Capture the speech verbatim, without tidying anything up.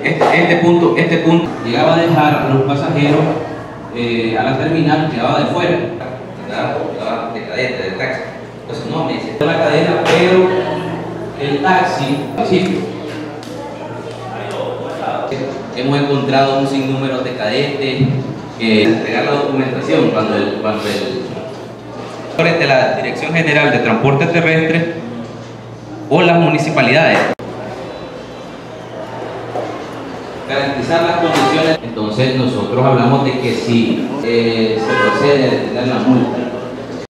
este, este punto, este punto. Llegaba a dejar a los pasajeros eh, a la terminal, llegaba de fuera. Andaba de cadete, de taxi. Entonces no me dice La cadena, pero el taxi, sí. Hemos encontrado un sinnúmero de cadetes que entregar la documentación cuando el, cuando el de la Dirección General de Transporte Terrestre o las municipalidades garantizar las condiciones. Entonces nosotros hablamos de que si eh, se procede a detener la multa